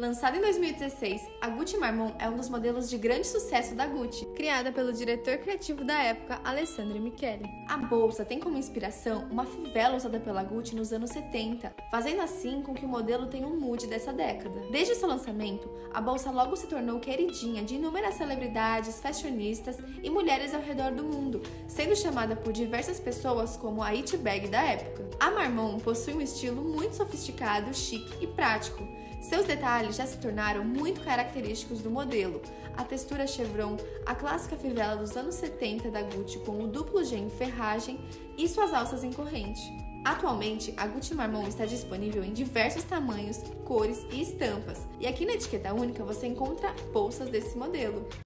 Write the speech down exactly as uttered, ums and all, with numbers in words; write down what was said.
Lançada em dois mil e dezesseis, a Gucci Marmon é um dos modelos de grande sucesso da Gucci, criada pelo diretor criativo da época, Alessandro Michele. A bolsa tem como inspiração uma fivela usada pela Gucci nos anos setenta, fazendo assim com que o modelo tenha um mood dessa década. Desde seu lançamento, a bolsa logo se tornou queridinha de inúmeras celebridades, fashionistas e mulheres ao redor do mundo, sendo chamada por diversas pessoas como a it bag da época. A Marmon possui um estilo muito sofisticado, chique e prático. Seus detalhes já se tornaram muito característicos do modelo. A textura chevron, a clássica fivela dos anos setenta da Gucci com o duplo G em ferragem e suas alças em corrente. Atualmente, a Gucci Marmon está disponível em diversos tamanhos, cores e estampas. E aqui na Etiqueta Única você encontra bolsas desse modelo.